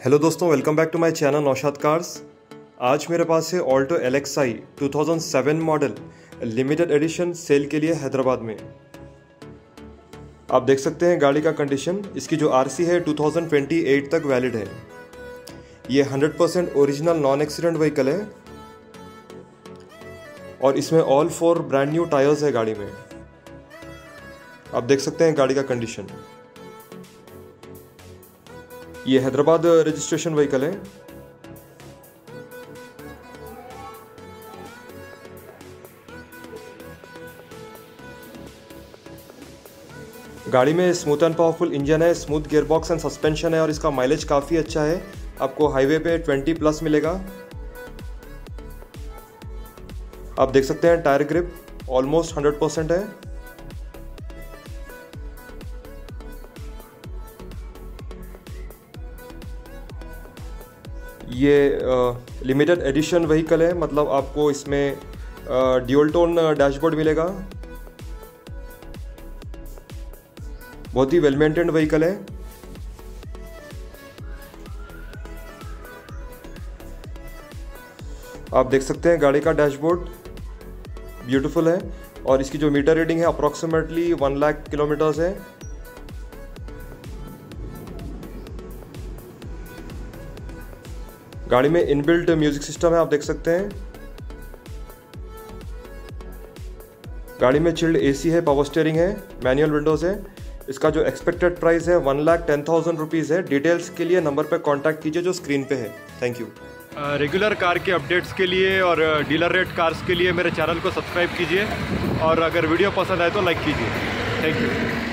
Hello दोस्तों, welcome back to my channel Naushad cars. आज मेरे पास है Alto LXi 2007 model limited edition sale के लिए हैदराबाद में। आप देख सकते हैं गाड़ी का कंडीशन। इसकी जो RC है 2028 तक वैलिड है। ये 100% ओरिजिनल नॉन एक्सीडेंट व्हीकल है और इसमें ऑल 4 ब्रांड न्यू टायर्स है गाड़ी में। आप देख सकते हैं गाड़ी का कंडीशन। ये हैदराबाद रजिस्ट्रेशन व्हीकल है। गाड़ी में स्मूथ एंड पावरफुल इंजन है, smooth gear box and suspension है और इसका माइलेज काफ़ी अच्छा है। आपको हाईवे पे 20 प्लस मिलेगा। आप देख सकते हैं टायर ग्रिप ऑलमोस्ट 100% है। ये लिमिटेड एडिशन व्हीकल है, मतलब आपको इसमें ड्यूल टोन डैशबोर्ड मिलेगा। बहुत ही वेल मेंटेन्ड व्हीकल है। आप देख सकते हैं गाड़ी का डैशबोर्ड ब्यूटीफुल है और इसकी जो मीटर रीडिंग है अप्रॉक्सीमेटली 1 लाख किलोमीटर्स है। गाड़ी में इनबिल्ट म्यूजिक सिस्टम है, आप देख सकते हैं। गाड़ी में चिल्ड AC है, पावर स्टीयरिंग है, मैनुअल विंडोज है। इसका जो एक्सपेक्टेड प्राइस है 1,10,000 रुपीज़ है। डिटेल्स के लिए नंबर पर कांटेक्ट कीजिए जो स्क्रीन पे है। Thank you. रेगुलर कार के अपडेट्स के लिए और डीलर रेट कार्स के लिए मेरे चैनल को सब्सक्राइब कीजिए और अगर वीडियो पसंद आए तो लाइक कीजिए। Thank you.